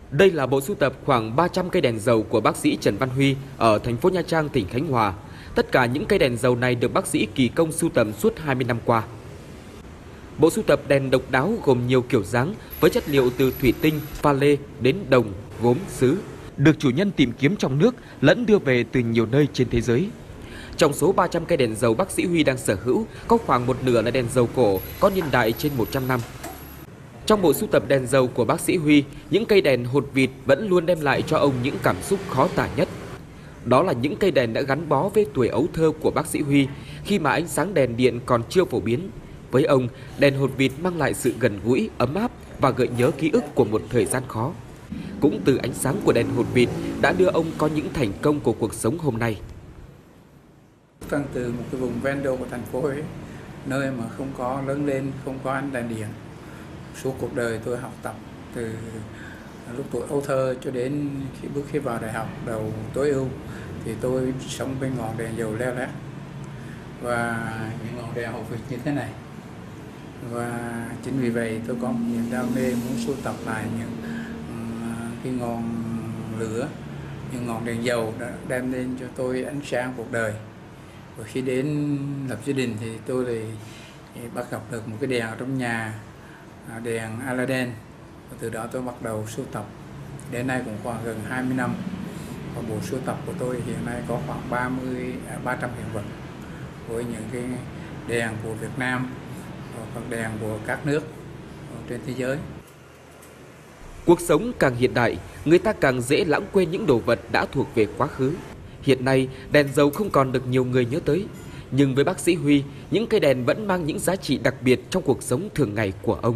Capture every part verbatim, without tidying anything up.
Đây là bộ sưu tập khoảng ba trăm cây đèn dầu của bác sĩ Trần Văn Huy ở thành phố Nha Trang, tỉnh Khánh Hòa. Tất cả những cây đèn dầu này được bác sĩ kỳ công sưu tầm suốt hai mươi năm qua. Bộ sưu tập đèn độc đáo gồm nhiều kiểu dáng với chất liệu từ thủy tinh, pha lê đến đồng, gốm, sứ, được chủ nhân tìm kiếm trong nước lẫn đưa về từ nhiều nơi trên thế giới. Trong số ba trăm cây đèn dầu bác sĩ Huy đang sở hữu, có khoảng một nửa là đèn dầu cổ có niên đại trên một trăm năm. Trong bộ sưu tập đèn dầu của bác sĩ Huy, những cây đèn hột vịt vẫn luôn đem lại cho ông những cảm xúc khó tả nhất. Đó là những cây đèn đã gắn bó với tuổi ấu thơ của bác sĩ Huy khi mà ánh sáng đèn điện còn chưa phổ biến. Với ông, đèn hột vịt mang lại sự gần gũi, ấm áp và gợi nhớ ký ức của một thời gian khó. Cũng từ ánh sáng của đèn hột vịt đã đưa ông có những thành công của cuộc sống hôm nay. Từ một cái vùng ven đô của thành phố Huế, nơi mà không có lớn lên, không có ánh đèn điện. Suốt cuộc đời tôi học tập từ lúc tuổi ấu thơ cho đến khi bước khi vào đại học đầu tối ưu thì tôi sống bên ngọn đèn dầu leo lét và những ngọn đèn hột vịt như thế này. Và chính vì vậy tôi có một niềm đam mê muốn sưu tập lại những cái ngọn lửa, những ngọn đèn dầu đã đem lên cho tôi ánh sáng cuộc đời. Và khi đến lập gia đình thì tôi lại bắt gặp được một cái đèn ở trong nhà, đèn Aladdin. Và từ đó tôi bắt đầu sưu tập. Đến nay cũng khoảng gần hai mươi năm. Và bộ sưu tập của tôi hiện nay có khoảng ba mươi, ba trăm hiện vật với những cái đèn của Việt Nam và các đèn của các nước trên thế giới. Cuộc sống càng hiện đại, người ta càng dễ lãng quên những đồ vật đã thuộc về quá khứ. Hiện nay, đèn dầu không còn được nhiều người nhớ tới. Nhưng với bác sĩ Huy, những cây đèn vẫn mang những giá trị đặc biệt trong cuộc sống thường ngày của ông.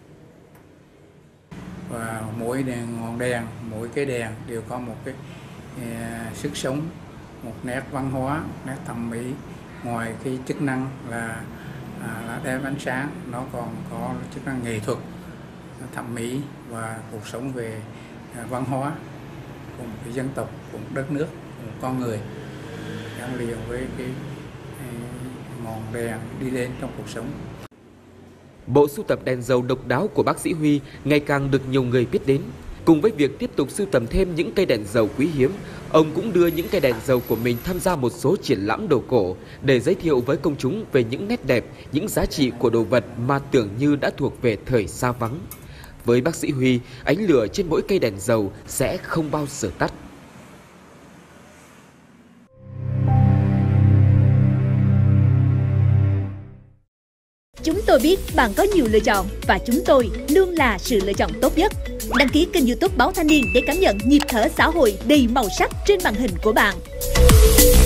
Và mỗi đèn, ngọn đèn, mỗi cái đèn đều có một cái uh, sức sống, một nét văn hóa, một nét thẩm mỹ. Ngoài cái chức năng là, uh, là đem ánh sáng, nó còn có chức năng nghệ thuật, thẩm mỹ và cuộc sống về uh, văn hóa của một cái dân tộc, của một đất nước, của một con người gắn liền với cái uh, ngọn đèn đi lên trong cuộc sống. Bộ sưu tập đèn dầu độc đáo của bác sĩ Huy ngày càng được nhiều người biết đến. Cùng với việc tiếp tục sưu tầm thêm những cây đèn dầu quý hiếm, ông cũng đưa những cây đèn dầu của mình tham gia một số triển lãm đồ cổ để giới thiệu với công chúng về những nét đẹp, những giá trị của đồ vật mà tưởng như đã thuộc về thời xa vắng. Với bác sĩ Huy, ánh lửa trên mỗi cây đèn dầu sẽ không bao giờ tắt. Chúng tôi biết bạn có nhiều lựa chọn và chúng tôi luôn là sự lựa chọn tốt nhất. Đăng ký kênh YouTube Báo Thanh Niên để cảm nhận nhịp thở xã hội đầy màu sắc trên màn hình của bạn.